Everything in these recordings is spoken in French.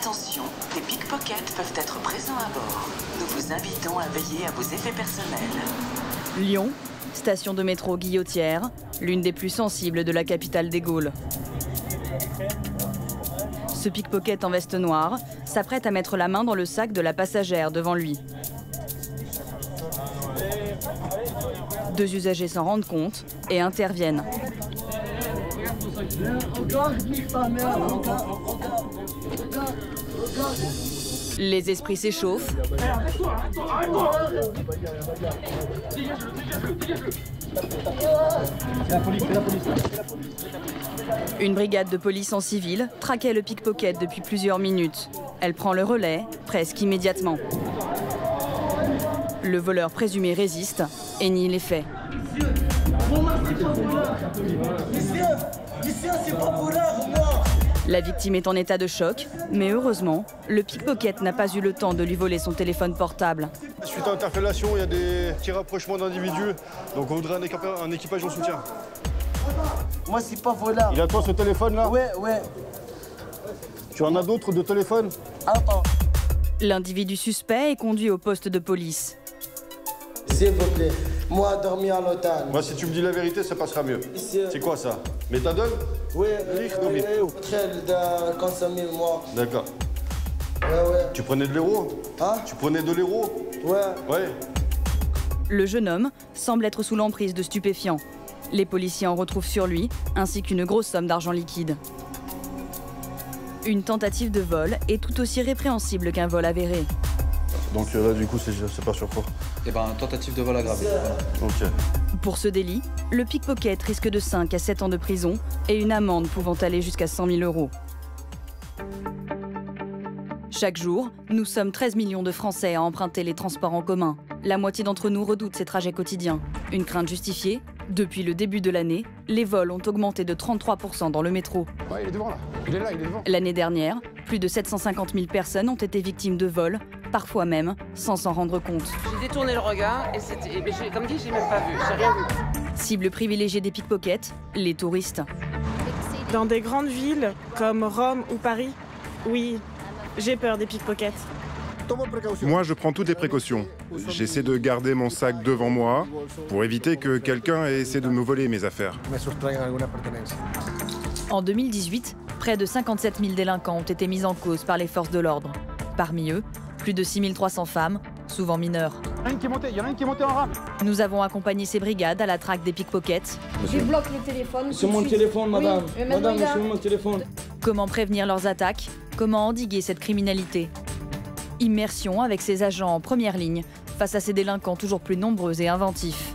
Attention, des pickpockets peuvent être présents à bord. Nous vous invitons à veiller à vos effets personnels. Lyon, station de métro Guillotière, l'une des plus sensibles de la capitale des Gaules. Ce pickpocket en veste noire s'apprête à mettre la main dans le sac de la passagère devant lui. Deux usagers s'en rendent compte et interviennent. Les esprits s'échauffent. Une brigade de police en civil traquait le pickpocket depuis plusieurs minutes. Elle prend le relais presque immédiatement. Le voleur présumé résiste et nie les faits. La victime est en état de choc, mais heureusement, le pickpocket n'a pas eu le temps de lui voler son téléphone portable. Suite à interpellation, il y a des petits rapprochements d'individus, donc on voudrait un équipage en soutien. Moi, c'est pas volable. Il a toi ce téléphone-là? Ouais. Tu en as d'autres de téléphones? Attends. L'individu suspect est conduit au poste de police. S'il vous plaît, moi, dormir à l'hôtel. Moi, si tu me dis la vérité, ça passera mieux. C'est quoi ça? Méthadone? Oui, très de consommer, moi. D'accord. Ouais. Tu prenais de l'héros? Hein? Tu prenais de l'héros? Ouais. Le jeune homme semble être sous l'emprise de stupéfiants. Les policiers en retrouvent sur lui, ainsi qu'une grosse somme d'argent liquide. Une tentative de vol est tout aussi répréhensible qu'un vol avéré. Donc là, du coup, c'est pas sur quoi? Eh ben, tentative de vol aggravé. Ok. Pour ce délit, le pickpocket risque de 5 à 7 ans de prison et une amende pouvant aller jusqu'à 100 000 €. Chaque jour, nous sommes 13 millions de Français à emprunter les transports en commun. La moitié d'entre nous redoutent ces trajets quotidiens. Une crainte justifiée? Depuis le début de l'année, les vols ont augmenté de 33% dans le métro. Ouais, il est devant là. Il est devant. L'année dernière, plus de 750 000 personnes ont été victimes de vols, parfois même sans s'en rendre compte. J'ai détourné le regard et comme dit, j'ai même pas vu, j'ai rien vu. Cible privilégiée des pickpockets, les touristes. Dans des grandes villes comme Rome ou Paris, oui, j'ai peur des pickpockets. Moi, je prends toutes les précautions. J'essaie de garder mon sac devant moi pour éviter que quelqu'un essaie de me voler mes affaires. En 2018, près de 57 000 délinquants ont été mis en cause par les forces de l'ordre. Parmi eux, plus de 6 300 femmes, souvent mineures. Il y en a une qui est montée en rame. Nous avons accompagné ces brigades à la traque des pickpockets. Je bloque les téléphones. C'est mon téléphone, madame. Oui, madame, c'est mon téléphone. Comment prévenir leurs attaques? Comment endiguer cette criminalité? Immersion avec ces agents en première ligne face à ces délinquants toujours plus nombreux et inventifs.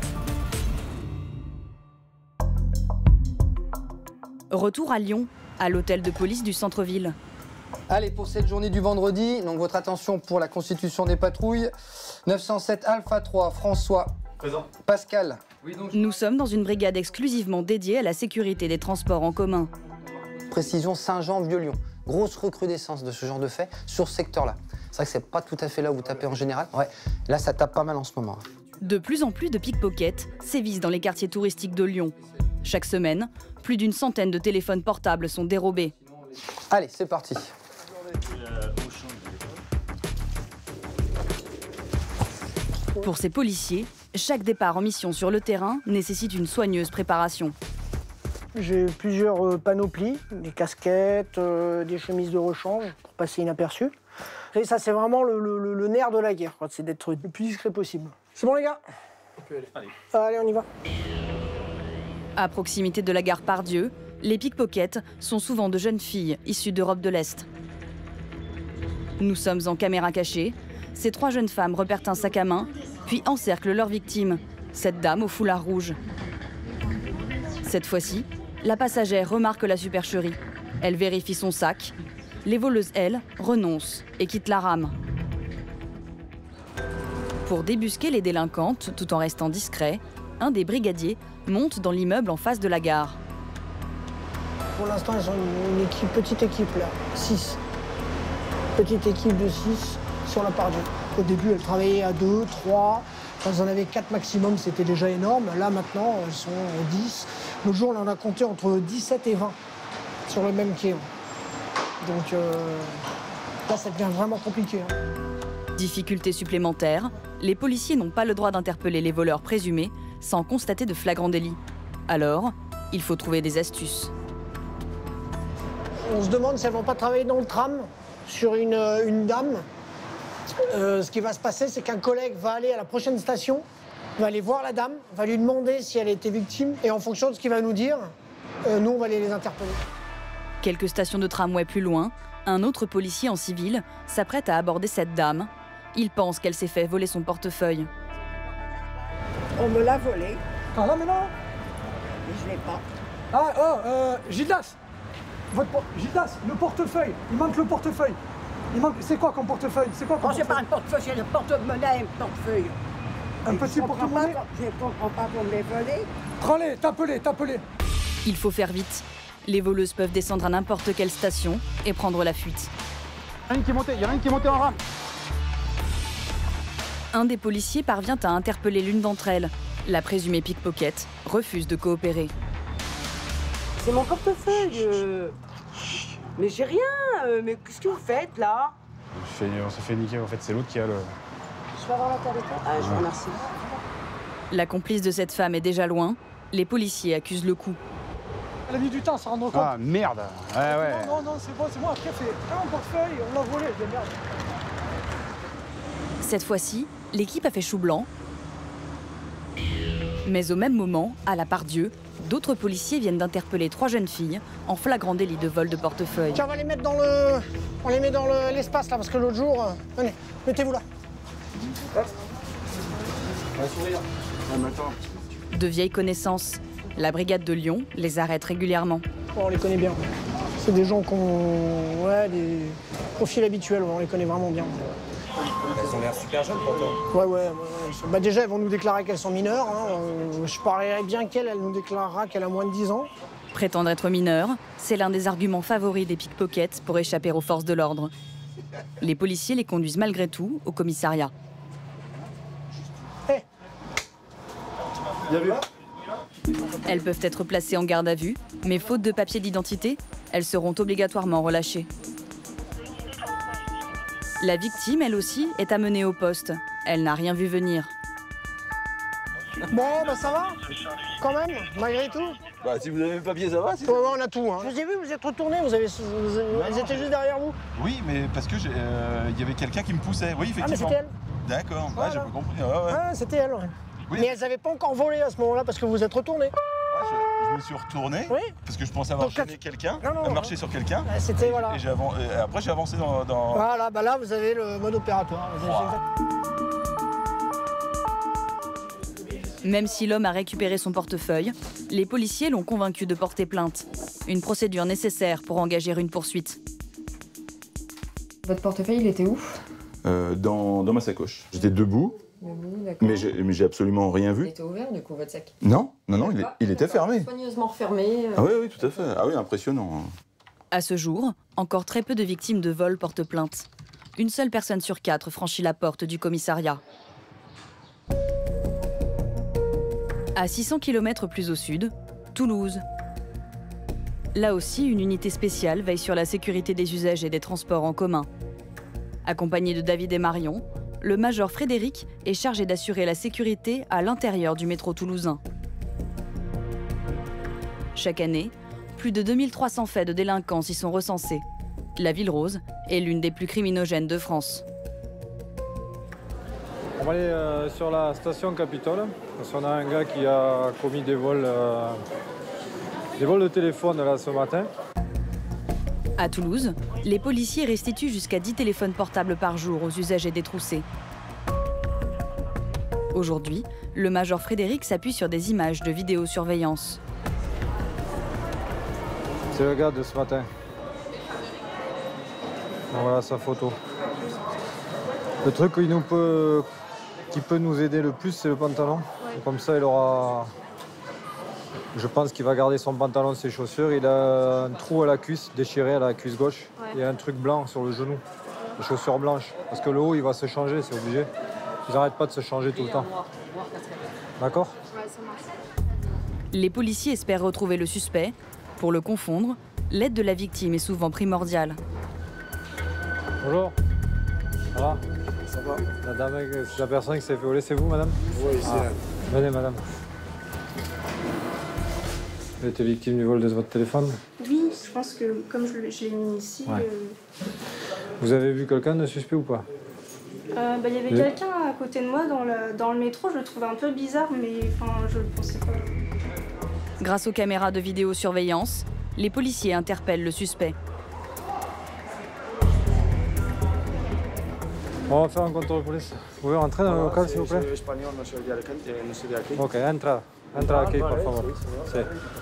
Retour à Lyon, à l'hôtel de police du centre-ville. Allez, pour cette journée du vendredi, donc votre attention pour la constitution des patrouilles. 907 Alpha 3, François. Présent. Pascal. Nous sommes dans une brigade exclusivement dédiée à la sécurité des transports en commun. Précision Saint-Jean-Vieux-Lyon. Grosse recrudescence de ce genre de fait sur ce secteur-là. C'est vrai que c'est pas tout à fait là où vous tapez en général. Ouais, là ça tape pas mal en ce moment. De plus en plus de pickpockets sévissent dans les quartiers touristiques de Lyon. Chaque semaine, plus d'une centaine de téléphones portables sont dérobés. Allez, c'est parti. Pour ces policiers, chaque départ en mission sur le terrain nécessite une soigneuse préparation. J'ai plusieurs panoplies, des casquettes, des chemises de rechange pour passer inaperçu. Et ça, c'est vraiment le nerf de la guerre, c'est d'être le plus discret possible. C'est bon, les gars? On peut aller. Allez, on y va. À proximité de la gare Pardieu, les pickpockets sont souvent de jeunes filles issues d'Europe de l'Est. Nous sommes en caméra cachée. Ces 3 jeunes femmes repèrent un sac à main, puis encerclent leur victime, cette dame au foulard rouge. Cette fois-ci, la passagère remarque la supercherie. Elle vérifie son sac. Les voleuses, elles, renoncent et quittent la rame. Pour débusquer les délinquantes, tout en restant discret, un des brigadiers monte dans l'immeuble en face de la gare. Pour l'instant, ils sont une petite équipe, là, 6. Petite équipe de 6 sur la Pardieu. Au début, elles travaillaient à 2, 3. Quand ils en avaient 4 maximum, c'était déjà énorme. Là, maintenant, elles sont 10. L'autre jour, on en a compté entre 17 et 20 sur le même quai. Donc là, ça devient vraiment compliqué. Difficulté supplémentaire, les policiers n'ont pas le droit d'interpeller les voleurs présumés sans constater de flagrant délit. Alors, il faut trouver des astuces. On se demande si elles ne vont pas travailler dans le tram sur une dame. Ce qui va se passer, c'est qu'un collègue va aller à la prochaine station, va aller voir la dame, va lui demander si elle a été victime, et en fonction de ce qu'il va nous dire, nous, on va aller les interpeller. Quelques stations de tramway plus loin, un autre policier en civil s'apprête à aborder cette dame. Il pense qu'elle s'est fait voler son portefeuille. On me l'a volé. Ah là, mais non. Je l'ai pas. Ah, Gildas, Gildas, le portefeuille, il manque le portefeuille. C'est quoi comme portefeuille? C'est quoi comme c'est pas un portefeuille, c'est le porte-monnaie, un portefeuille. Un petit porte-monnaie? Je ne comprends pas pour me les voler. Prends-les, tape-les. Il faut faire vite. Les voleuses peuvent descendre à n'importe quelle station et prendre la fuite. Il y en a une qui est montée en rame. Un des policiers parvient à interpeller l'une d'entre elles. La présumée pickpocket refuse de coopérer. C'est mon portefeuille. Mais j'ai rien. Mais qu'est-ce que vous faites là? On s'est fait niquer, en fait, c'est l'autre qui a le... Je vais avoir la tête. Ah, je vous remercie. La complice de cette femme est déjà loin. Les policiers accusent le coup. Elle a mis du temps à s'en rendre compte. Ah merde. Ouais. Non, c'est bon. Après, elle fait mon portefeuille, on l'a volé. Je dis merde. Cette fois-ci, l'équipe a fait chou blanc. Mais au même moment, à la Pardieu, d'autres policiers viennent d'interpeller 3 jeunes filles en flagrant délit de vol de portefeuille. Tiens, on va les mettre dans l'espace là, parce que l'autre jour... Venez, mettez-vous là. De vieilles connaissances. La brigade de Lyon les arrête régulièrement. On les connaît bien. C'est des gens qui ont des profils habituels, on les connaît vraiment bien. Elles ont l'air super jeunes pourtant. Ouais. Bah déjà, elles vont nous déclarer qu'elles sont mineures. Je parlerais bien qu'elle nous déclarera qu'elle a moins de 10 ans. Prétendre être mineure, c'est l'un des arguments favoris des pickpockets pour échapper aux forces de l'ordre. Les policiers les conduisent malgré tout au commissariat. Elles peuvent être placées en garde à vue, mais faute de papier d'identité, elles seront obligatoirement relâchées. La victime, elle aussi, est amenée au poste. Elle n'a rien vu venir. Bon, bah ça va, quand même, malgré tout. Bah si vous avez le papier, ça va. Ouais, on a tout. Hein. Je vous ai vu, vous êtes retournés, elles étaient juste derrière vous. Oui, mais parce que y avait quelqu'un qui me poussait. Oui, effectivement. Ah, mais c'était elle. D'accord, voilà. J'ai pas compris. Ouais. C'était elle. Oui. Mais elles n'avaient pas encore volé à ce moment-là parce que vous êtes retournés. Je me suis retourné parce que je pensais avoir gêné quelqu'un, marché sur quelqu'un. C'était voilà. Et après j'ai avancé dans... Voilà, bah là vous avez le mode opératoire. Même si l'homme a récupéré son portefeuille, les policiers l'ont convaincu de porter plainte. Une procédure nécessaire pour engager une poursuite. Votre portefeuille, il était où? Dans ma sacoche. J'étais debout. Mais j'ai absolument rien vu. Il était ouvert du coup, votre sac? Non, il était fermé. Soigneusement refermé. Ah oui, tout à fait. Ah oui, impressionnant. À ce jour, encore très peu de victimes de vol portent plainte. Une seule personne sur 4 franchit la porte du commissariat. À 600 km plus au sud, Toulouse. Là aussi, une unité spéciale veille sur la sécurité des usagers des transports en commun. Accompagné de David et Marion, le major Frédéric est chargé d'assurer la sécurité à l'intérieur du métro toulousain. Chaque année, plus de 2300 faits de délinquance y sont recensés. La Ville Rose est l'une des plus criminogènes de France. On va aller sur la station Capitole, parce qu'on a un gars qui a commis des vols de téléphone là ce matin. À Toulouse, les policiers restituent jusqu'à 10 téléphones portables par jour aux usagers détroussés. Aujourd'hui, le major Frédéric s'appuie sur des images de vidéosurveillance. C'est le gars de ce matin. Voilà sa photo. Le truc qui peut nous aider le plus, c'est le pantalon. Ouais. Comme ça, il aura... Je pense qu'il va garder son pantalon, ses chaussures. Il a un trou à la cuisse, déchiré à la cuisse gauche. Ouais. Et un truc blanc sur le genou. Les chaussures blanches. Parce que le haut, il va se changer, c'est obligé. Ils n'arrêtent pas de se changer tout le temps. D'accord ? Les policiers espèrent retrouver le suspect. Pour le confondre, l'aide de la victime est souvent primordiale. Bonjour. Ça va? Ça va? La dame, la personne qui s'est fait voler, c'est vous, madame? Oui, c'est elle. Venez, madame. Vous êtes victime du vol de votre téléphone? Oui, je pense que comme je l'ai mis ici... Ouais. Vous avez vu quelqu'un de suspect ou pas? Il y avait quelqu'un à côté de moi dans le métro, je le trouvais un peu bizarre, mais je ne pensais pas. Grâce aux caméras de vidéosurveillance, les policiers interpellent le suspect. On va faire un contrôle de police. Vous pouvez rentrer dans le local, s'il vous plaît? Ok, entra. Entra aquí, por favor. Sí.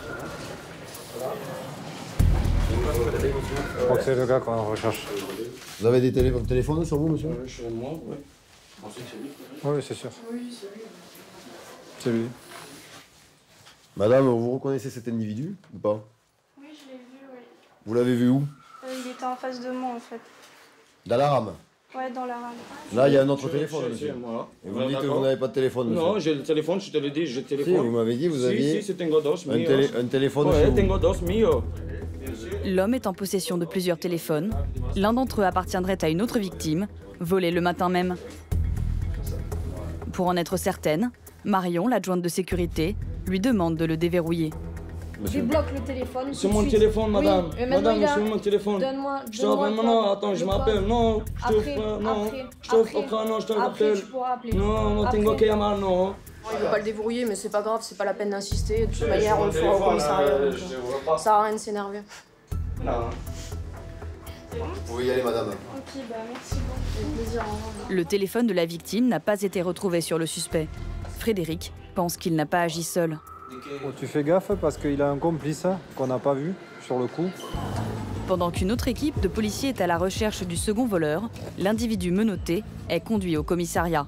Je crois que c'est le gars qu'on recherche. Vous avez des téléphones sur vous, monsieur? Chez moi, oui. Oui, c'est sûr. C'est lui. Madame, vous reconnaissez cet individu ou pas? Oui, je l'ai vu, oui. Vous l'avez vu où? Il était en face de moi, en fait. Dans la rame? Ouais, dans la rame. Là, il y a un autre téléphone, monsieur. Voilà. Et vous me dites que vous n'avez pas de téléphone, monsieur? Non, j'ai le téléphone, je te le dis, j'ai le téléphone. Si, vous m'avez dit, vous aviez... Si, c'est un godos mio. Un téléphone Ouais, chez vous. un godos mio. L'homme est en possession de plusieurs téléphones. L'un d'entre eux appartiendrait à une autre victime, volée le matin même. Pour en être certaine, Marion, l'adjointe de sécurité, lui demande de le déverrouiller. Débloque le téléphone. C'est mon téléphone, madame. Oui, madame, c'est mon téléphone. Donne-moi. Je te rappelle, non, attends, je m'appelle. Non, je te rappelle. Non, tengo que llamar, non. Il veut pas le déverrouiller, mais c'est pas grave, c'est pas la peine d'insister. De toute manière, on le fera au commissariat. Ça sert à rien de s'énerver. Non. Vous pouvez y aller, madame. Ok, merci beaucoup. Avec plaisir. Le téléphone de la victime n'a pas été retrouvé sur le suspect. Frédéric pense qu'il n'a pas agi seul. Oh, tu fais gaffe parce qu'il a un complice qu'on n'a pas vu sur le coup. Pendant qu'une autre équipe de policiers est à la recherche du second voleur, l'individu menotté est conduit au commissariat.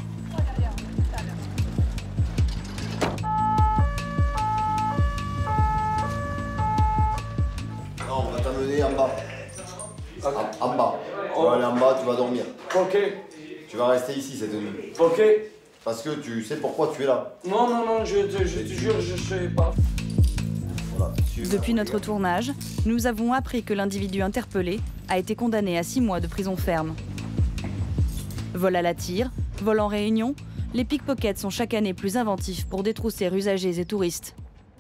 Non, on va t'amener en bas. En bas. Tu vas aller en bas, tu vas dormir. Ok. Tu vas rester ici cette nuit. Ok. Parce que tu sais pourquoi tu es là. Non, je te jure, je sais pas. Voilà. Depuis notre tournage, nous avons appris que l'individu interpellé a été condamné à 6 mois de prison ferme. Vol à la tire, vol en réunion, les pickpockets sont chaque année plus inventifs pour détrousser usagers et touristes.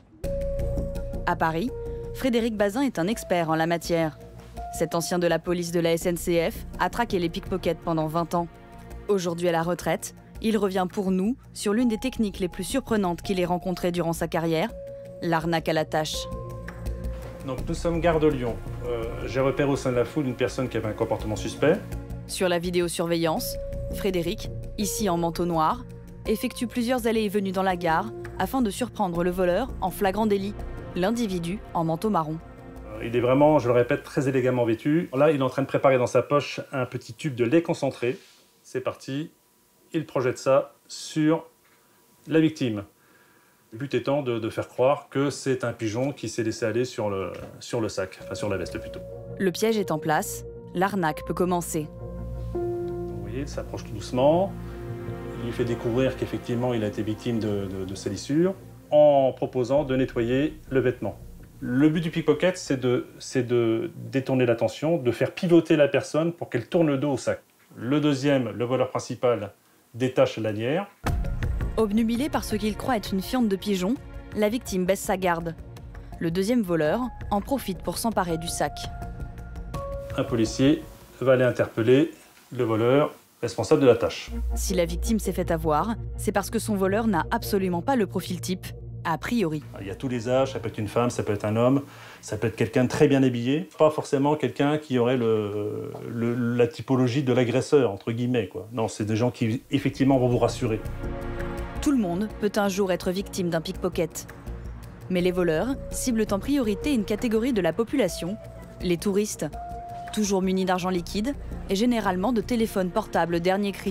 À Paris, Frédéric Bazin est un expert en la matière. Cet ancien de la police de la SNCF a traqué les pickpockets pendant 20 ans. Aujourd'hui à la retraite, il revient pour nous sur l'une des techniques les plus surprenantes qu'il ait rencontrées durant sa carrière, l'arnaque à la tâche. Donc nous sommes gare de Lyon. J'ai repéré au sein de la foule une personne qui avait un comportement suspect. Sur la vidéosurveillance, Frédéric, ici en manteau noir, effectue plusieurs allées et venues dans la gare afin de surprendre le voleur en flagrant délit, l'individu en manteau marron. Il est vraiment, je le répète, très élégamment vêtu. Là, il est en train de préparer dans sa poche un petit tube de lait concentré. C'est parti. Il projette ça sur la victime. Le but étant de faire croire que c'est un pigeon qui s'est laissé aller sur le sac, enfin sur la veste plutôt. Le piège est en place, l'arnaque peut commencer. Vous voyez, il s'approche tout doucement. Il lui fait découvrir qu'effectivement il a été victime de salissure en proposant de nettoyer le vêtement. Le but du pickpocket, c'est de détourner l'attention, de faire pivoter la personne pour qu'elle tourne le dos au sac. Le deuxième, le voleur principal, détache la lanière. Obnubilé par ce qu'il croit être une fiente de pigeon, la victime baisse sa garde. Le deuxième voleur en profite pour s'emparer du sac. Un policier va aller interpeller le voleur responsable de la tâche. Si la victime s'est fait avoir, c'est parce que son voleur n'a absolument pas le profil type, a priori. Il y a tous les âges, ça peut être une femme, ça peut être un homme, ça peut être quelqu'un de très bien habillé, pas forcément quelqu'un qui aurait la typologie de l'agresseur, entre guillemets, quoi. Non, c'est des gens qui, effectivement, vont vous rassurer. Tout le monde peut un jour être victime d'un pickpocket. Mais les voleurs ciblent en priorité une catégorie de la population, les touristes, toujours munis d'argent liquide et généralement de téléphones portables dernier cri.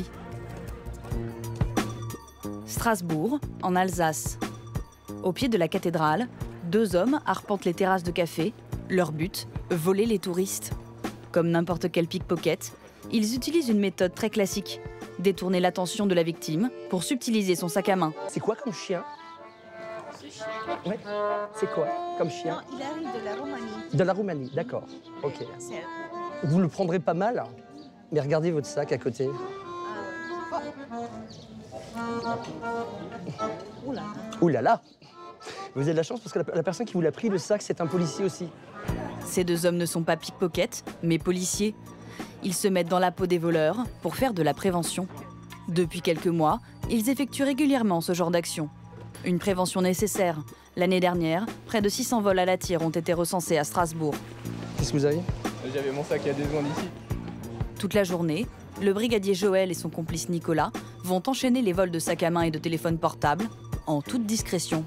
Strasbourg, en Alsace. Au pied de la cathédrale, 2 hommes arpentent les terrasses de café. Leur but, voler les touristes. Comme n'importe quel pickpocket, ils utilisent une méthode très classique. Détourner l'attention de la victime pour subtiliser son sac à main. C'est quoi comme chien? Ouais, c'est quoi? comme chien? Non, il arrive de la Roumanie. De la Roumanie, d'accord. Ok. Vous le prendrez pas mal, mais regardez votre sac à côté. Ouh là là! Vous avez de la chance parce que la personne qui vous l'a pris, le sac, c'est un policier aussi. Ces deux hommes ne sont pas pickpockets, mais policiers. Ils se mettent dans la peau des voleurs pour faire de la prévention. Depuis quelques mois, ils effectuent régulièrement ce genre d'action. Une prévention nécessaire. L'année dernière, près de 600 vols à la tire ont été recensés à Strasbourg. Qu'est-ce que vous avez? J'avais mon sac il y a 2 secondes ici. Toute la journée, le brigadier Joël et son complice Nicolas vont enchaîner les vols de sacs à main et de téléphones portables en toute discrétion.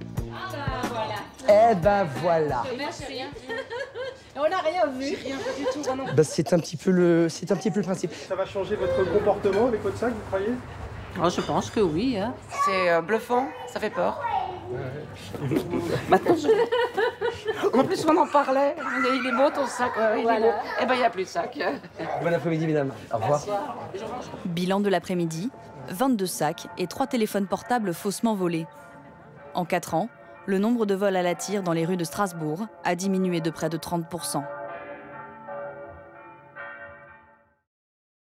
Eh ben voilà. Merci. On n'a rien vu. J'ai rien vu du tout, moi non. Ben, c'est un petit peu le principe. Ça va changer votre comportement avec votre sac, vous croyez? Oh, je pense que oui. Hein. C'est bluffant, ça fait peur. Maintenant, en plus, on en parlait. Il est beau ton sac. Il est beau. Eh ben, il n'y a plus de sac. Bon après-midi, mesdames. Au revoir. Bilan de l'après-midi, 22 sacs et 3 téléphones portables faussement volés. En 4 ans, le nombre de vols à la tire dans les rues de Strasbourg a diminué de près de 30%.